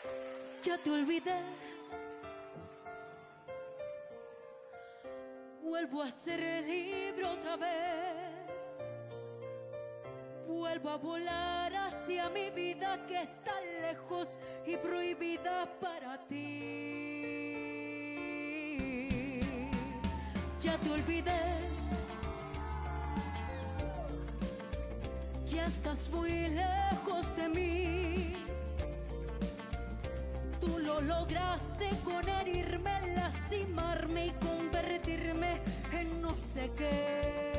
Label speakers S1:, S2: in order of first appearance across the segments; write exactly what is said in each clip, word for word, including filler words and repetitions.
S1: Ya te olvidé. Vuelvo a ser el libro otra vez. Vuelvo a volar hacia mi vida que está lejos y prohibida para ti. Ya te olvidé. Ya estás muy lejos de mí. Tú lo lograste con herirme, lastimarme y convertirme en no sé qué.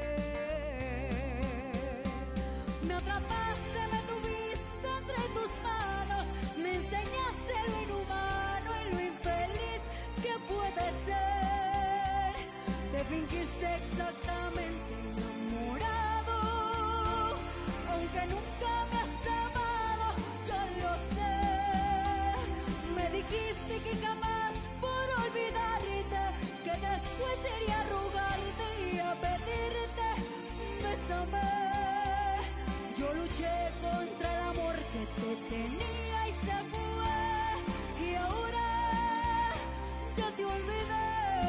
S1: Me atrapaste, me tuviste entre tus manos, me enseñaste lo inhumano y lo infeliz que puede ser. Te fingiste exactamente enamorado, aunque nunca me has amado, yo lo sé. Me dijiste que jamás por olvidarte, que después iría a rogarte y a pedirte, bésame. Yo luché contra el amor que te tenía y se fue, y ahora ya te olvidé.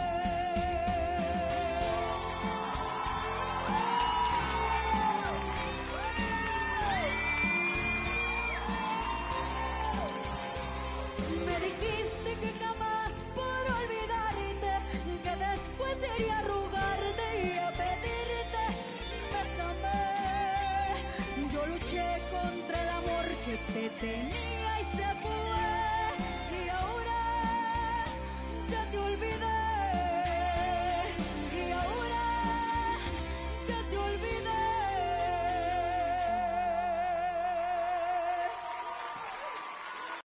S1: Me dijiste que jamás por olvidarte, que después iría a rogarte y a pedirte, bésame. Yo luché contra el amor que te tenía y se fue.